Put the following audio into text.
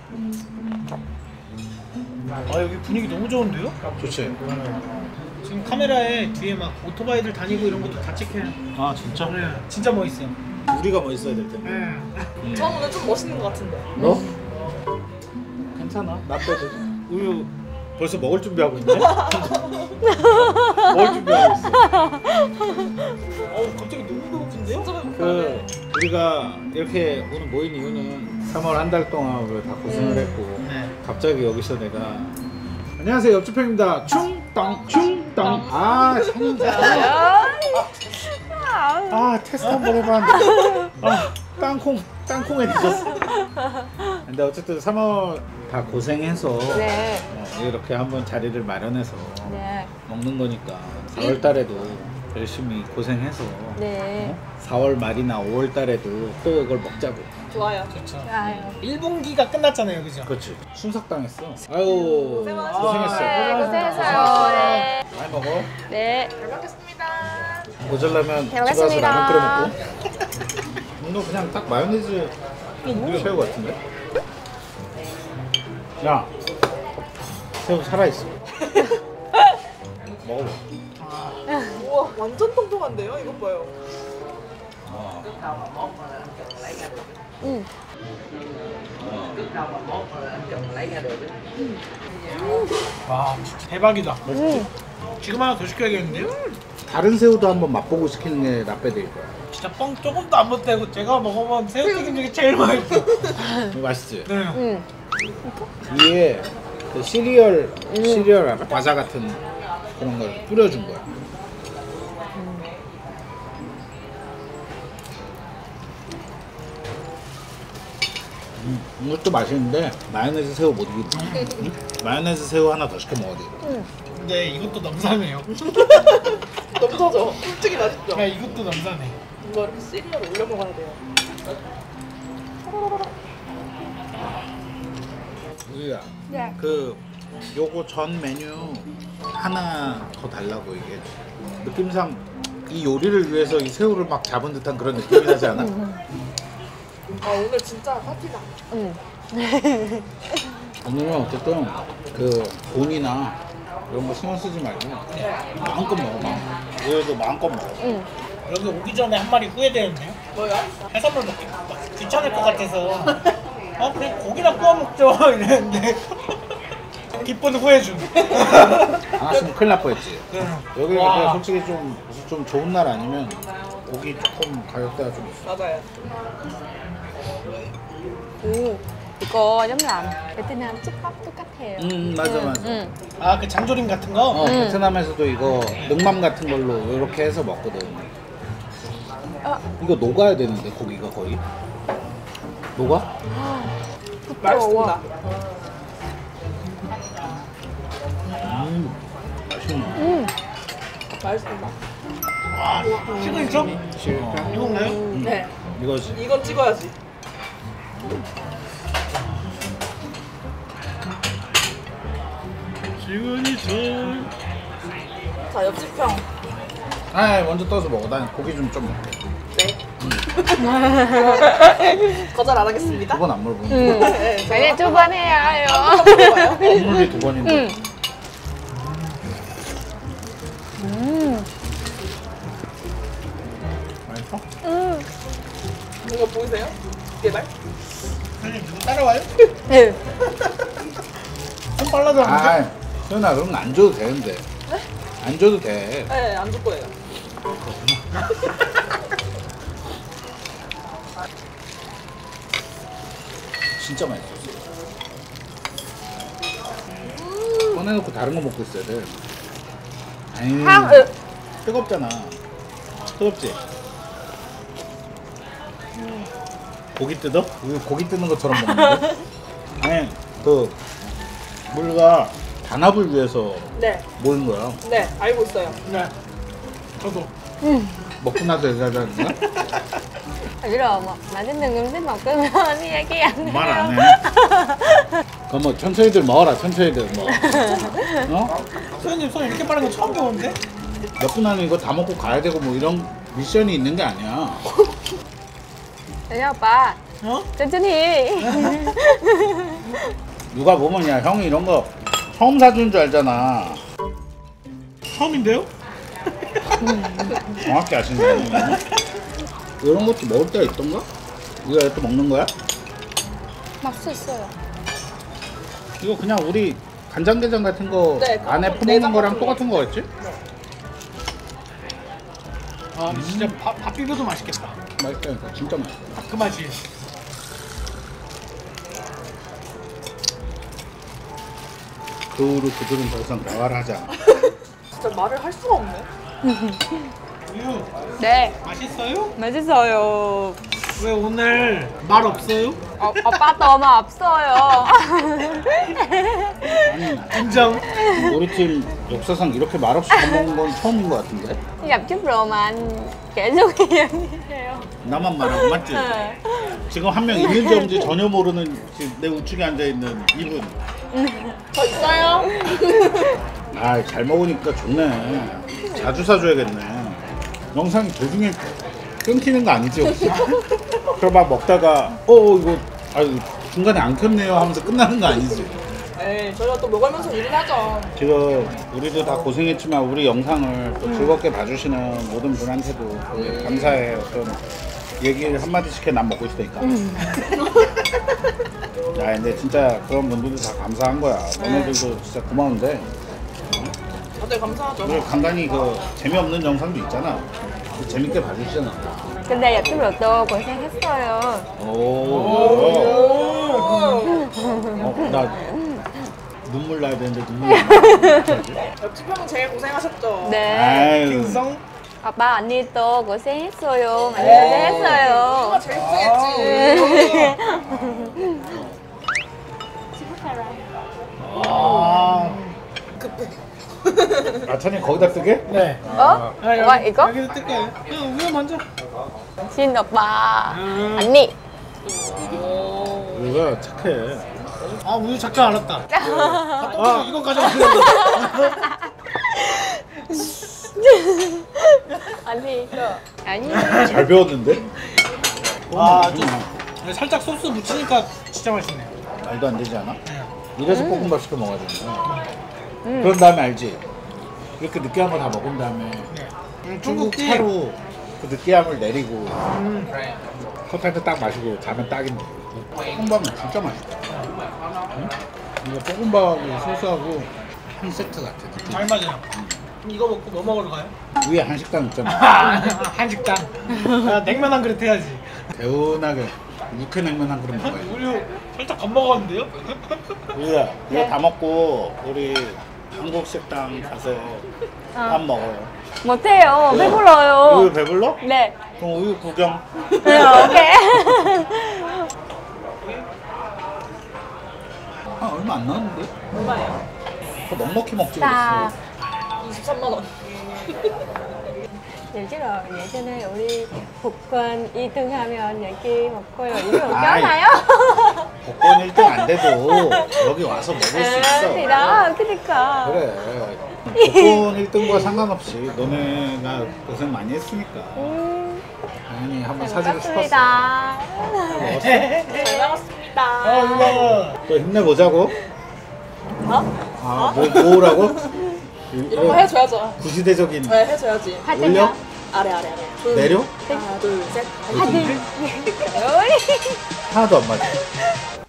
아 여기 분위기 너무 좋은데요? 좋지. 지금 카메라에 뒤에 막 오토바이들 다니고 이런 것도 다 찍혀요. 아 진짜? 네, 진짜 멋있어요. 우리가 멋있어야 될 텐데. 네. 저 오늘 좀 멋있는 것 같은데. 너? 괜찮아. 나 빼도. 우유 벌써 먹을 준비하고 있네. 먹을 준비하고 있어. 갑자기 너무 배고픈데요? 그 우리가 이렇게 오늘 모인 이유는 3월 한 달 동안 우리가 다 고생을 했고 네. 갑자기 여기서 내가 안녕하세요 옆집형입니다. 충땅 충땅 아 찬인자 아 테스트 한번 해봤는데 아 땅콩에 뒤졌어. 근데 어쨌든 3월 다 고생해서 네. 이렇게 한번 자리를 마련해서 네. 먹는 거니까 4월 달에도 열심히 고생해서 네. 4월 말이나 5월 달에도 또 이걸 먹자고. 좋아요. 좋죠. 아유. 1분기가 끝났잖아요, 그죠? 그렇지. 순삭당했어. 아유 고생했어. 네, 고생했어요. 네. 많이 먹어. 네. 잘 먹겠습니다. 모자라면 집에 잘 가서 먹겠습니다. 라면 끓여 먹고. 너 그냥 딱 마요네즈 새우 같은데? 야 새우 살아있어. 먹어봐. 우와, 완전 통통한데요? 이것 봐요. 와, 진짜 대박이다. 지금 하나 더 시켜야겠는데요? 다른 새우도 한번 맛보고 시키는 게 나빼드릴 거야. 진짜 뻥 조금도 안 못되고 제가 먹어본 새우튀김 중에 제일 맛있어. 이거 맛있지? 네. 응. 위에 그 시리얼 알아? 과자 같은 그런 걸 뿌려준 거야. 이것도 맛있는데 마요네즈 새우 못 이기지. 응? 마요네즈 새우 하나 더 시켜 먹어야 돼. 근데 이것도 넘사네요. 넘쳐져. 솔직히 맛있죠? 야, 이것도 넘사네. 이거 이렇게 시리얼 올려 먹어야 돼요. 우리야. 네. 그 요거 전 메뉴 하나 더 달라고 이게 느낌상 이 요리를 위해서 이 새우를 막 잡은 듯한 그런 느낌이 나지 않아? 아, 오늘 진짜 파티다. 응. 오늘은 어쨌든 그 돈이나 이런 거 신경 쓰지 말고 마음껏 먹어. 우유도 마음껏 먹어. 응. 여기 오기 전에 한 마리 후회되는데요? 뭐요? 해산물 먹기 막 귀찮을 것 같아서 그냥 고기나 구워 먹죠 이랬는데 기쁜 후회 중. 안 왔으면 큰일 날 뻔했지. 여기 와. 그냥 솔직히 좀 좋은 날 아니면 고기 조금 가격대가 좀 있어. 맞아요. 이거 giống là 베트남 쭈밥 똑같아요. 맞아. 응. 아, 그 장조림 같은 거? 베트남에서도 이거 능맘 같은 걸로 이렇게 해서 먹거든. 이거 녹아야 되는데 고기가 거의 녹아? 맛있습니다. 맛있네. 맛있습니다. 와, 시그니처? 이건가요? 네. 이거지. 이건 찍어야지. 시그니처. 자, 옆집 형. 아 먼저 떠서 먹어. 난 고기 좀 먹게. 네. 거절 안 하겠습니다. 두 번 안 물어보는 응. 네, Cái này chú bên 해요. 먹어봐요. 국물이 두 번인데. 응. 맛있어? 이거 보이세요? 개발? 형님 누구 따라와요? 응. 손 빨라도 안 돼? 아, 소연아 그런 거 안 줘도 되는데. 안 줘도 돼. 네, 안 줄 거예요. 진짜 맛있어. 꺼내놓고 다른 거 먹고 있어야 돼. 아니, 뜨겁잖아. 뜨겁지? 고기 뜯어? 이거 고기 뜯는 것처럼 먹는데? 아니, 그 우리가 단합을 위해서 네, 모인 거야. 네, 알고 있어요. 네. 저도. 먹고 나서 얘기하자는 거야? Biết rồi mà trên đường thích 먹으면 얘기 안 해요. 말 안 해. 그럼 뭐 천천히들 먹어라. 천천히들 먹어. 어? 소연님 손 이렇게 빠른 거 처음 보는데? 몇 분 안에 이거 다 먹고 가야 되고 뭐 이런 미션이 있는 게 아니야. Đấy opa. 어? 천천히. 누가 보면 야 형이 이런 거 처음 사주는 줄 알잖아. 처음인데요? 정확히 아시네. 이런 것도 먹을 때가 있던가? 이거 또 먹는 거야? 맛있어요. 이거 그냥 우리 간장게장 같은 거 네, 그거 안에 내장 퍼먹는 거랑 같은 똑같은 거였지? 아 진짜 밥 비벼도 맛있겠다. 맛있다니까 진짜 맛있어. 그 맛이. 그 후로 그들은 더 이상 대화를 하지 않아. 진짜 말을 할 수가 없네. 우유 네, 맛있어요? 맛있어요. 왜 오늘 말 없어요? 오빠 너무 없어요. 아니 인정. 우리 팀 역사상 이렇게 말없이 밥 먹는 건 처음인 것 같은데? gặp chút rồi mà anh kể cho em nghe. 나만 말하고 맞지? 지금 한 명 있는지 없는지 전혀 모르는 지금 내 우측에 앉아있는 이분. 더 있어요? 아, 잘 먹으니까 좋네. 자주 사줘야겠네. 영상이 도중에 끊기는 거 아니지 혹시? 그럼 막 먹다가 이거 아유 중간에 안 켰네요 하면서 끝나는 거 아니지? 에이, 저희가 또 먹으면서 일을 하죠. 지금 우리도 다 고생했지만 우리 영상을 또 즐겁게 봐주시는 모든 분한테도 또 감사의 어떤 얘기를 한마디씩 해 난 먹고 있으니까. 야 근데 진짜 그런 분들도 다 감사한 거야. 너네들도 진짜 고마운데 다들 감사하죠. 우리 간간히 그 재미없는 영상도 있잖아. 재밌게 봐주시잖아. 근데 옆집 로또 고생했어요. 나 눈물 나야 되는데 눈물이 안 나. 옆집 형은 제일 고생하셨죠. 네. 아유. 킹성? 오빠 언니 또 고생했어요. 많이 고생했어요. 형아 제일 고생했지. 아. 급해. 아찬이 거기다 뜨게? 네. 어? 오빠 이거? 여기도 뜰까요? 우유 먼저. 신 오빠. 언니. 우리가 착해. 아 우유 작전 알았다. 이거 가져가려고. 언니 이거. 아니. 잘 배웠는데? 좀 살짝 소스 묻히니까 진짜 맛있네. 말도 안 되지 않아? 네. 이래서 볶음밥 시켜 먹어야 되는 거야. 그런 다음에 알지? 이렇게 느끼한 거 다 먹은 다음에 중국 중국집. 차로 그 느끼함을 내리고 커피한테 딱 마시고 자면 딱인데 볶음밥은 진짜 맛있다. 응? 이거 볶음밥하고 소스하고 한 세트 같아. 느낌. 잘 맞아요. 그럼 이거 먹고 뭐 먹으러 가요? 위에 한식당 있잖아. 한식당. 냉면 한 그릇 해야지. 개운하게 육회냉면 한 그릇 먹어야지. 우유 살짝 겁먹었는데요? 우리야 이거 다 먹고 우리 한국 식당 가서 밥 먹어요. 못해요. 우유 배불러요. 배불러? 네. 그럼 우유 구경. 네, 오케이. 아 얼마 안 나왔는데? 얼마예요? 더 넉넉히 먹지 자, 그랬어. 23만 원. 예전에 예전에 우리 복권 2등 하면 여기 먹고요. 이거 아이. 웃겨나요? 복권 1등 안 돼도 여기 와서 먹을 수 있어. 그니까, 그니까. 그래. 복권 1등과 상관없이 너네가 고생 많이 했으니까 당연히 한번 잘 사주고 싶었어. 먹었습니다. 먹었어? 잘 나갔습니다. 이거. 또 힘내보자고. 어? 뭐라고? 이런 거 해줘야죠. 구시대적인 네, 해줘야지. 올려? 아래. 내려? 하나, 둘, 셋. 하들. 하나도 안 맞아.